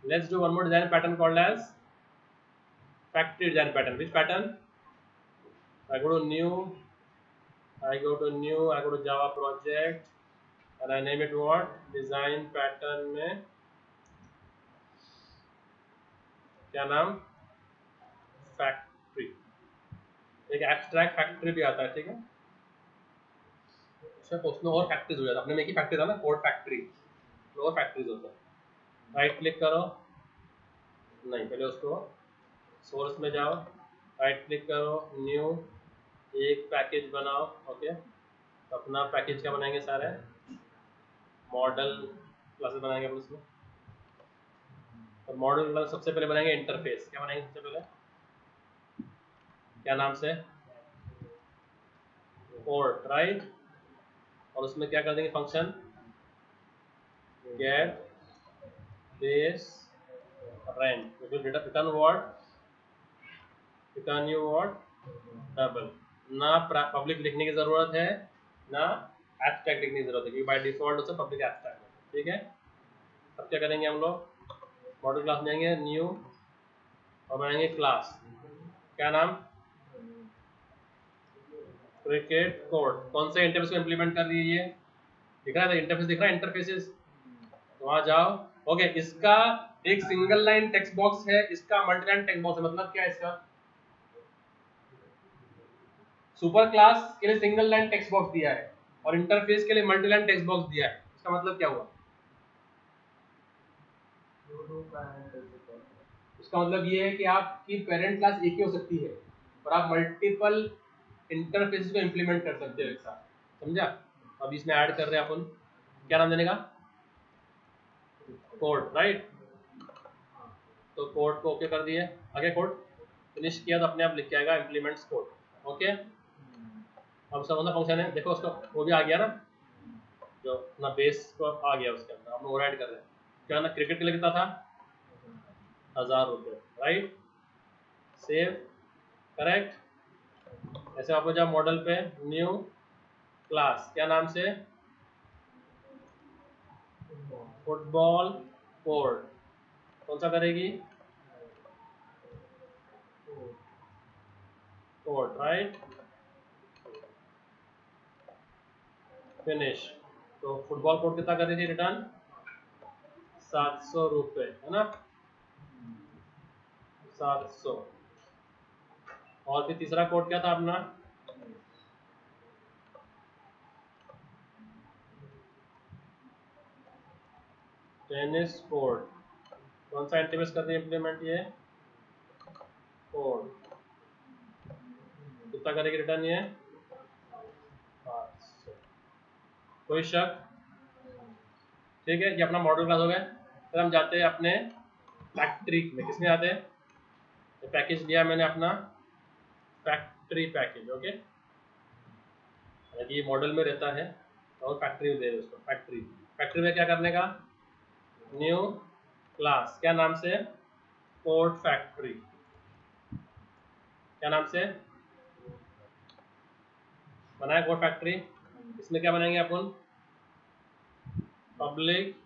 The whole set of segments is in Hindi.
Let's do one more design pattern called as factory design pattern. Which pattern? I go to new, I go to Java project and I name it what? Design pattern में क्या नाम? फैक्ट्री. एक एब्स्ट्रैक्ट फैक्ट्री भी आता है, ठीक है? उसमें और फैक्ट्रीज हो जाता है. अपने में एक ही फैक्ट्री था ना, कोड फैक्ट्री, और फैक्ट्रीज होता है. राइट क्लिक करो, नहीं पहले उसको सोर्स में जाओ, राइट क्लिक करो, न्यू, एक पैकेज बनाओ. ओके, तो अपना पैकेज क्या बनाएंगे? सारे मॉडल क्लासेस बनाएंगे अपन उसमें. और मॉडल क्लास सबसे पहले बनाएंगे इंटरफेस. क्या बनाएंगे सबसे पहले? क्या नाम से? Port, right. और उसमें क्या कर देंगे? Function get base rent. Return what? Return you what? Double. ना पब्लिक लिखने की जरूरत है, ना एब्स्ट्रैक्ट लिखने की जरूरत है, क्योंकि बाय डिफॉल्ट उससे पब्लिक एब्स्ट्रैक्ट है. ठीक है. अब क्या करेंगे हम लोग? मॉडल क्लास में आएंगे, न्यू, और बनाएंगे क्लास. क्या नाम? Cricket code. कौन से इंटरफेस को इंप्लीमेंट कर रही है? ये दिख रहा है इंटरफेस, दिख रहा है इंटरफेसेस. तो वहां जाओ. ओके, इसका एक सिंगल लाइन टेक्स्ट बॉक्स है, इसका मल्टी लाइन टेक्स्ट बॉक्स है. मतलब क्या है इसका? सुपर क्लास के लिए सिंगल लाइन टेक्स्ट बॉक्स दिया है और इंटरफेस के लिए मल्टी लाइन टेक्स्ट बॉक्स दिया है. इसका मतलब क्या हुआ? इसका मतलब ये है कि आपकी पेरेंट क्लास एक ही हो सकती है और आप मल्टीपल इंटरफेसेस को इंप्लीमेंट कर सकते हो एक साथ. समझा? अब इसमें ऐड कर रहे हैं अपन. क्या नाम देने का? Code, right. तो कोड को ओके कर दिए. आगे कोड फिनिश किया तो अपने आप लिख के आएगा इंप्लीमेंट्स कोड. ओके. अब सब अपना फंक्शन है, देखो उसका वो भी आ गया ना, जो अपना बेस को आ गया उसके अंदर. हम ओवरराइड कर रहे हैं. क्या ना, क्रिकेट के लिए कितना था? 1000 रुपये, राइट. Save, correct. ऐसे आप जाओ मॉडल पे, न्यू क्लास. क्या नाम से? Football code. कौन सा करेगी? Code, right. फिनिश. तो फुटबॉल कोड कितना कर रही थी? रिटर्न 700 रुपये, है ना? 700. और फिर तीसरा कोड क्या था अपना? Tennis code. कौन सा इंटरफेस कर रही है इंप्लीमेंट? ये कोड. कितना करेगी रिटर्न? ये 500. कोई शक? ठीक है, ये अपना मॉडल क्लास हो गया. फिर हम जाते हैं अपने फैक्ट्री में. किसमें जाते हैं? तो पैकेज लिया मैंने अपना फैक्ट्री पैकेज. ओके, ये मॉडल में रहता है और फैक्ट्री में दे रहे उसको. फैक्ट्री, फैक्ट्री में क्या करने का? New class. क्या नाम से? Code factory. क्या नाम से बनाया? Code factory. इसमें क्या बनाएंगे अपन? पब्लिक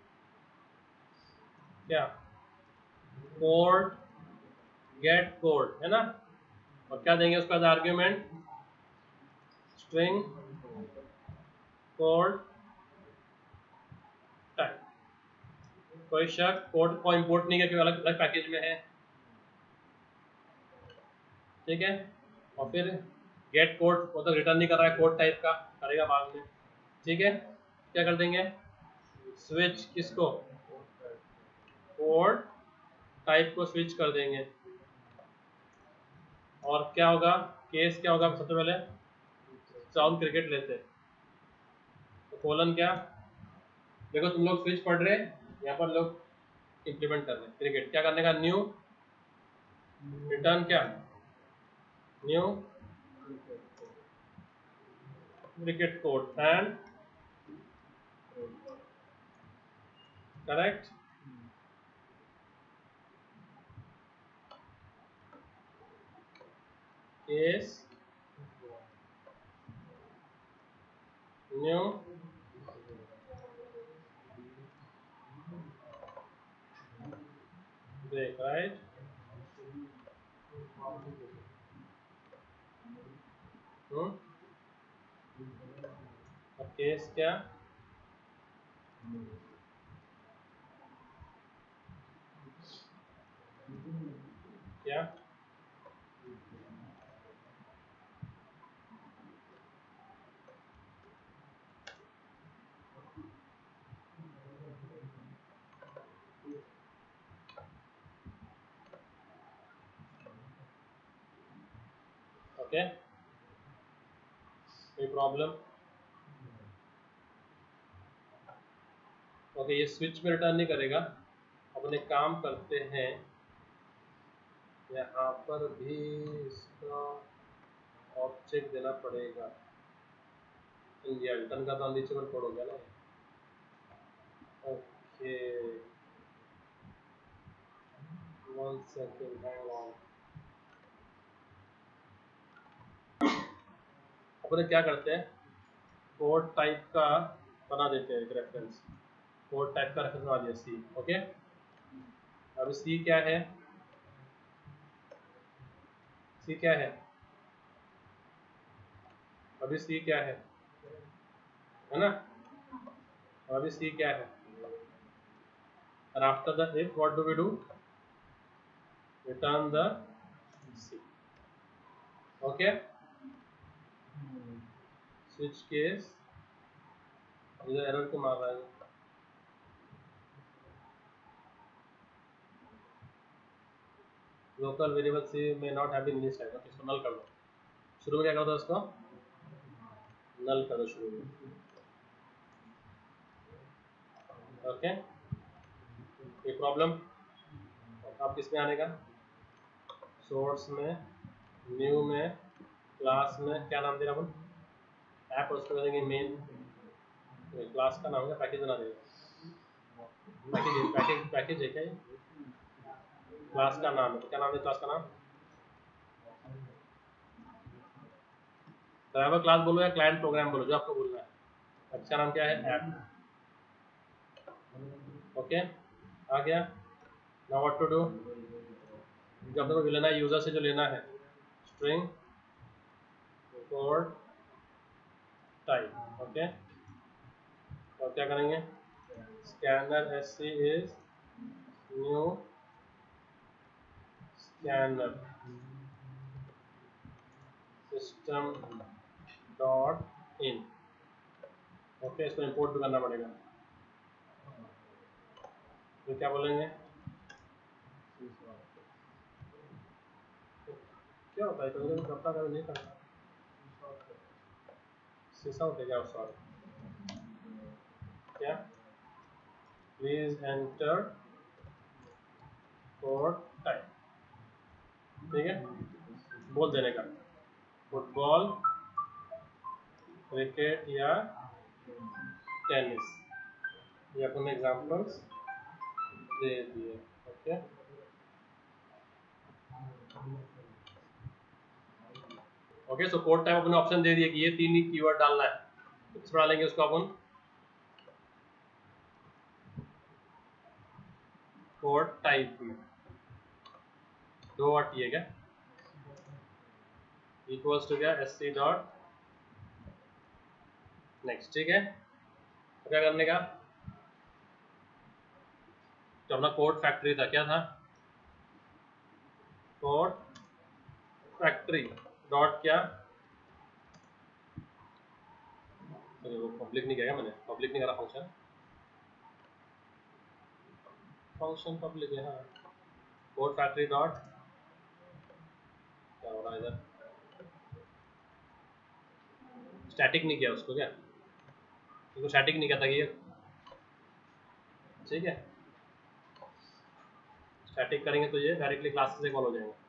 क्या? कोड गेट कोड, है ना? और क्या देंगे उसका आर्ग्यूमेंट? String code type. कोई शक? कोड को इंपोर्ट नहीं किया क्योंकि अलग अलग पैकेज में है. ठीक है. और फिर गेट कोड वो तो रिटर्न नहीं कर रहा है, कोड टाइप का करेगा बाद में. ठीक है. क्या कर देंगे? स्विच किसको? कोड टाइप को स्विच कर देंगे. और क्या होगा? केस क्या होगा? सबसे पहले हम क्रिकेट लेते हैं तो कोलन क्या? देखो तुम लोग स्विच पढ़ रहे हैं, यहाँ पर लोग इंप्लीमेंट कर रहे हैं क्रिकेट. क्या करने का? न्यू, रिटर्न क्या? New cricket code and correct. Case new break, right. अब केस क्या? क्या? ओके, कोई प्रॉब्लम? ओके, ये स्विच में रिटर्न नहीं करेगा। अपने काम करते हैं, यहाँ पर भी इसका ऑब्जेक्ट देना पड़ेगा। ये रिटर्न का तो अनरीचेबल कोड हो गया ना। Okay, 1 second, hang on. अपने क्या करते हैं, कोड टाइप का बना देते हैं एक रेफरेंस। कोड टाइप का रेफरेंस बना दिया सी। ओके, अब सी क्या है? सी क्या है? अभी सी क्या है ना? अभी सी क्या है? and after the if what do we do? Return the C. Okay, switch case इधर एरर को मार रहा है। Local variable C may not have been initialized। Okay, इसको नल कर दो। शुरू में क्या कर दो, इसको नल कर दो शुरू में। ओके, कोई प्रॉब्लम? अब किसमें आने का? सोर्स में, न्यू में, क्लास में क्या नाम देना अपन? ऐप, और उसको करेंगे मेन। क्लास का नाम है, पैकेज बना देगा। पैकेज है क्या ये? क्लास का नाम है, तो क्या नाम है क्लास का नाम? ड्राइवर क्लास बोलो या क्लाइंट प्रोग्राम बोलो, जो आपको बोलना है। अच्छा, नाम क्या है? ऐप। ओके, आ गया। Now what to do? जो अपने को लेना है यूजर से, जो लेना है स्ट्रिंग कोड टाइप। ओके, और क्या करेंगे? Scanner SC is new scanner system dot in. Okay, इसको इंपोर्ट भी करना पड़ेगा। तो क्या बोलेंगे? क्या होता है कभी करता, कभी नहीं करता। शीशा उठेगा उस वक्त। क्या? Please enter code type. ठीक है, बोल देने का फुटबॉल, क्रिकेट या टेनिस, ये अपन एग्जाम्पल्स दे दिए। Okay, okay, so code type अपने ऑप्शन दे दिए कि ये 3 ही कीवर्ड डालना है। तो किस पर डालेंगे उसको अपन? कोड टाइप में 2 और टी है क्या? इक्वल्स टू क्या? SC dot next. ठीक है, तो क्या करने का? तो अपना कोड फैक्ट्री था, क्या था? कोड फैक्ट्री डॉट क्या? वो पब्लिक नहीं किया मैंने, पब्लिक नहीं करा फंक्शन। फंक्शन पब्लिक है, हाँ। कोड फैक्ट्री डॉट, क्या हो रहा है इधर? स्टैटिक नहीं किया उसको क्या? तो स्टैटिक नहीं किया था कि ये, ठीक है। स्टैटिक करेंगे तो ये डायरेक्टली क्लास से कॉल हो जाएंगे।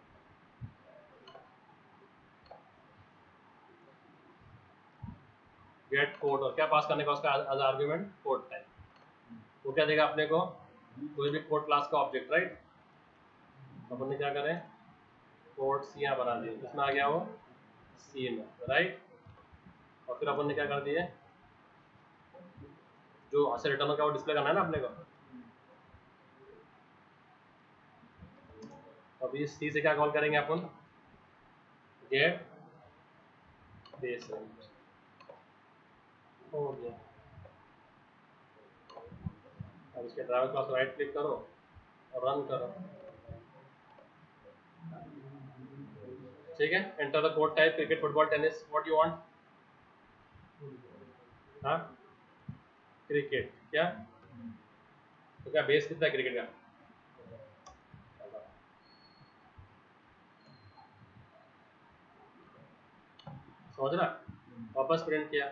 गेट कोड, और क्या पास करने का उसका एज आर्गुमेंट? Code type. वो क्या देगा अपने को? कोई भी कोड क्लास का ऑब्जेक्ट, राइट। अपन ने क्या करें? कोड सी यहाँ बना दिए, किसमें आ गया वो? सी में, राइट। और फिर अपन ने क्या कर दिए? जो ऐसे रिटर्न होगा वो डिस्प्ले करना है ना अपने को। अभी सी से क्या कॉल करेंगे अपन, गेट बेस रेंज, हो गया। अब इसके ड्राइवर क्लास राइट क्लिक करो और रन करो, ठीक है। Enter the code type, cricket, football, tennis, what you want. हाँ क्रिकेट, क्या तो क्या बेस कितना है क्रिकेट का, समझ ना। वापस प्रिंट किया,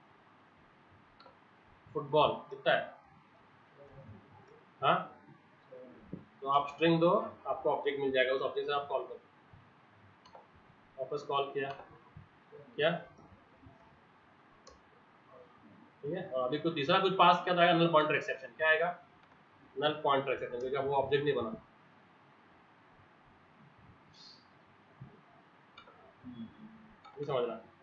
फुटबॉल कितना है, हाँ तो आप स्ट्रिंग दो, आपको ऑब्जेक्ट मिल जाएगा, उस ऑब्जेक्ट से आप कॉल करो। वापस कॉल किया, क्या ठीक है। और अभी कुछ तीसरा कुछ पास किया जाएगा, नल पॉइंटर एक्सेप्शन, क्या आएगा, नल पॉइंटर एक्सेप्शन, क्योंकि वो ऑब्जेक्ट नहीं बना। नहीं समझ रहा,